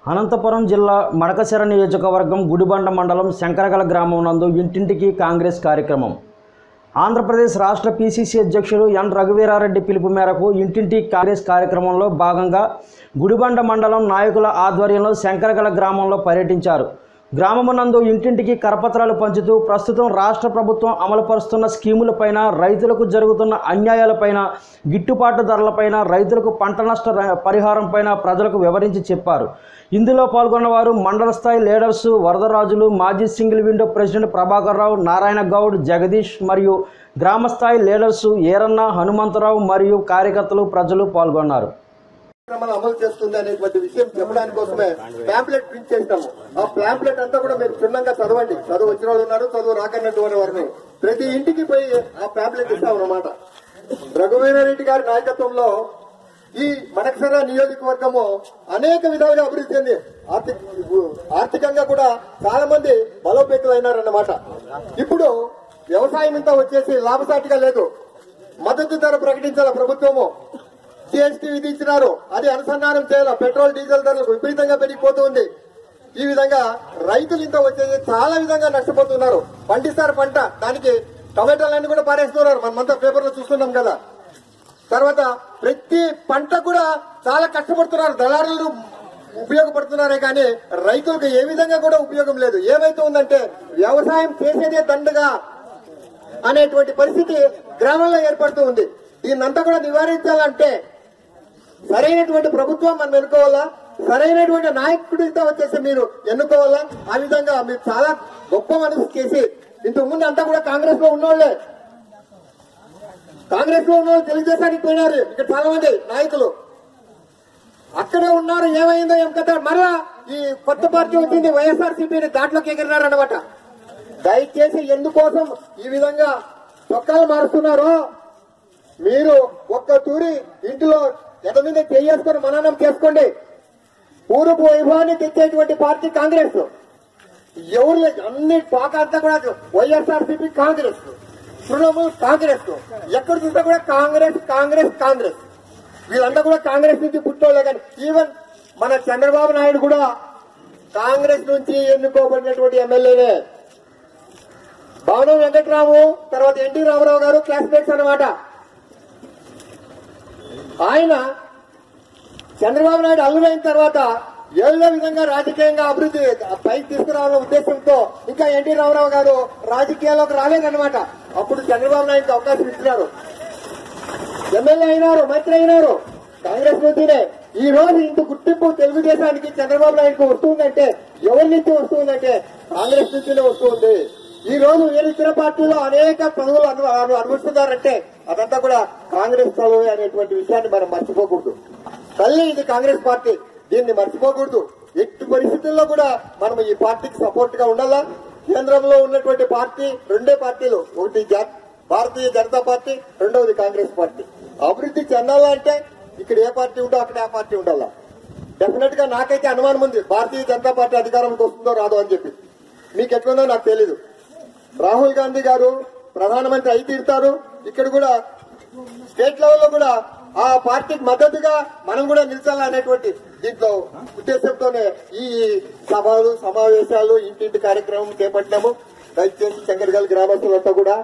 అనంతపురం జిల్లా మడకశిర నియోజకవర్గం గుడిబండ మండలం శంకరగల గ్రామం నందు ఇంటింటికి కాంగ్రెస్ కార్యక్రమం. ఆంధ్రప్రదేశ్ రాష్ట్ర పీసీసీ అధ్యక్షుడు ఎన్ రఘువీరారెడ్డి పిలుపు మేరకు ఇంటింటి కాంగ్రెస్ కార్యక్రమంలో భాగంగా గుడిబండ మండలం నాయకుల ఆధ్వర్యంలో శంకరగల గ్రామంలో పర్యటించారు. గ్రామమునందు ఇంటింటికి కరపత్రాలు పంచుతూ ప్రస్తుతం రాష్ట్ర ప్రభుత్వం అమలుపరుస్తున్న స్కీములపైన, రైతులకు జరుగుతున్న అన్యాయాలపైన, గిట్టుబాటు ధరలపైన, రైతులకు పంట నష్ట పరిహారంపైన ప్రజలకు వివరించి చెప్పారు. ఇందులో పాల్గొన్న వారు మండల స్థాయి లీడర్సు వరదరాజులు, మాజీ single window president Prabhakar Rao, Narayana Goud, Jagadish మరియు గ్రామస్థాయి లీడర్సు ఏరన్న, హనుమంతరావు మరియు కార్యకర్తలు, ప్రజలు పాల్గొన్నారు. అమలు చేస్తుంది అనేటువంటి విషయం చెప్పడానికి కోసమే ప్యాంప్లెట్ ప్రింట్ చేస్తాము. ఆ ప్యాంప్లెట్ అంతా కూడా మీరు క్షుణ్ణంగా చదవండి. చదువు వచ్చిన వాళ్ళు ఉన్నారు, చదువు రాకన్నటువంటి వారిని ప్రతి ఇంటికి పోయి ఆ ప్యాంప్లెట్ ఇస్తాం అన్నమాట. రఘువీరారెడ్డి గారి నాయకత్వంలో ఈ మడకశిర నియోజకవర్గము అనేక విధాలుగా అభివృద్ధి చెంది ఆర్థికంగా కూడా చాలా మంది బలోపేతులైనారన్నమాట. ఇప్పుడు వ్యవసాయం ఇంతా వచ్చేసి లాభసాటిగా లేదు. మద్దతు ధర ప్రకటించాల ప్రభుత్వము, జీఎస్టీ విధించినారు, అది అనుసంధానం చేయాల. పెట్రోల్ డీజిల్ ధరలు విపరీతంగా పెరిగిపోతుంది. ఈ విధంగా రైతులు ఇంత వచ్చేసి చాలా విధంగా నష్టపోతున్నారు. పండిస్తారు పంట, దానికి టమాటాలన్నీ కూడా పారేస్తున్నారు. మనమంతా పేపర్లో చూస్తున్నాం కదా. తర్వాత ప్రతి పంట కూడా చాలా కష్టపడుతున్నారు. దళారులు ఉపయోగపడుతున్నారే కానీ రైతులకు ఏ విధంగా కూడా ఉపయోగం లేదు. ఏమైతే ఉందంటే వ్యవసాయం చేసేదే దండగా అనేటువంటి పరిస్థితి గ్రామంలో ఏర్పడుతూ ఉంది. దీన్నంతా కూడా నివారించాలంటే సరైనటువంటి ప్రభుత్వం మనం ఎన్నుకోవాలా, సరైనటువంటి నాయకుడితో వచ్చేసి మీరు ఎన్నుకోవాలా. ఆ విధంగా మీరు చాలా గొప్ప మనసు చేసి ఇంతకు ముందు అంతా కూడా కాంగ్రెస్ లో ఉన్నోళ్లే, కాంగ్రెస్ లో ఉన్నోళ్ళు తెలుగుదేశానికి పోయినారు. ఇక్కడ చాలా మంది నాయకులు అక్కడే ఉన్నారు. ఏమైందో ఏం కదా, మరలా ఈ కొత్త పార్టీ వచ్చింది వైఎస్ఆర్సీపీని దాంట్లోకి ఎగిరినారన్నమాట. దయచేసి ఎందుకోసం ఈ విధంగా చొక్కాలు మారుస్తున్నారో మీరు ఒక్క తూరి ఇంటిలో ఎద మీద చేసుకుని మననం చేసుకోండి. పూర్వపు వైభవాన్ని తెచ్చేటువంటి పార్టీ కాంగ్రెస్. ఎవరు అన్ని పాక అంతా కూడా వైఎస్ఆర్సీపీ కాంగ్రెస్, తృణమూల్ కాంగ్రెస్, ఎక్కడ చూసినా కూడా కాంగ్రెస్ కాంగ్రెస్ కాంగ్రెస్. వీళ్ళంతా కూడా కాంగ్రెస్ నుంచి పుట్టోళ్లే. కానీ ఈవెన్ మన చంద్రబాబు నాయుడు కూడా కాంగ్రెస్ నుంచి ఎన్నుకోబడినటువంటి ఎమ్మెల్యేనే. భవనం వెంకట్రాము, తర్వాత ఎన్టీ రామారావు గారు క్లాస్మేట్స్ అన్నమాట. ఆయన చంద్రబాబు నాయుడు అల్లుడైన తర్వాత ఏదో విధంగా రాజకీయంగా అభివృద్ధి పైకి తీసుకురావాలనే ఉద్దేశంతో ఇంకా ఎన్టీ రామారావు గారు రాజకీయాల్లోకి రాలేదన్నమాట. అప్పుడు చంద్రబాబు నాయుడుకి అవకాశం ఇచ్చినారు, ఎమ్మెల్యే అయినారు, మంత్రి అయినారు కాంగ్రెస్ నుంచినే. ఈ రోజు ఇంత గుర్తింపు తెలుగుదేశానికి చంద్రబాబు నాయుడుకు వస్తుందంటే ఎవరి నుంచి వస్తుందంటే కాంగ్రెస్ నుంచినే వస్తుంది. ఈ రోజు వేరే ఇతర పార్టీలో అనేక పదవులు అనుభవిస్తున్నారంటే అదంతా కూడా కాంగ్రెస్ పదవి అనేటువంటి విషయాన్ని మనం మర్చిపోకూడదు. తల్లి ఇది కాంగ్రెస్ పార్టీ, దీన్ని మర్చిపోకూడదు. ఎట్టి పరిస్థితుల్లో కూడా మనం ఈ పార్టీకి సపోర్ట్ గా ఉండాలా. కేంద్రంలో ఉన్నటువంటి పార్టీ రెండే పార్టీలు, ఒకటి భారతీయ జనతా పార్టీ, రెండవది కాంగ్రెస్ పార్టీ. అభివృద్ధి చెందాలంటే ఇక్కడ ఏ పార్టీ ఉందో అక్కడ ఆ పార్టీ ఉండాలా. డెఫినెట్ గా నాకైతే అనుమానం ఉంది భారతీయ జనతా పార్టీ అధికారంలోకి వస్తుందో రాదో అని చెప్పి. మీకు ఎట్లుందో నాకు తెలీదు. రాహుల్ గాంధీ గారు ప్రధానమంత్రి అయి తీరుతారు. ఇక్కడ కూడా స్టేట్ లెవెల్లో కూడా ఆ పార్టీకి మద్దతుగా మనం కూడా నిలిచాలనేటువంటి దీంట్లో ఉద్దేశంతోనే ఈ సభలు, సమావేశాలు, ఇంటింటి కార్యక్రమం చేపట్టాము. దయచేసి శంకరగల్ గ్రామస్తులంతా కూడా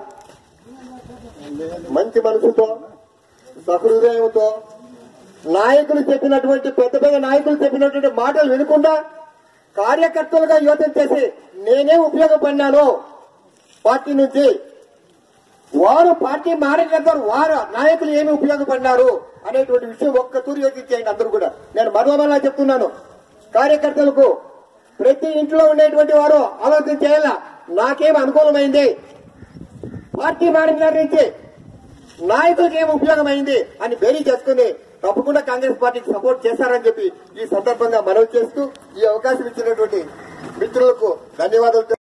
మంచి మనసుతో, సహృదయంతో నాయకులు చెప్పినటువంటి పెద్ద పెద్ద నాయకులు చెప్పినటువంటి మాటలు వినకుండా కార్యకర్తలుగా యోచన చేసి నేనే ఉపయోగపడినాను పార్టీ నుంచి, వారు పార్టీ మారిన వారు నాయకులు ఏమి ఉపయోగపడినారు అనేటువంటి విషయం ఒక్క తూరి యోచించేయండి అందరూ కూడా. నేను మరోమలా చెప్తున్నాను, కార్యకర్తలకు ప్రతి ఇంట్లో ఉండేటువంటి వారు ఆలోచన చేయాలా, నాకేం అనుకూలమైంది, పార్టీ మారిన నుంచి నాయకులకు ఏమి ఉపయోగమైంది అని బేరీ చేసుకుని తప్పకుండా కాంగ్రెస్ పార్టీకి సపోర్ట్ చేశారని చెప్పి ఈ సందర్భంగా మనవి చేస్తూ ఈ అవకాశం ఇచ్చినటువంటి మిత్రులకు ధన్యవాదాలు.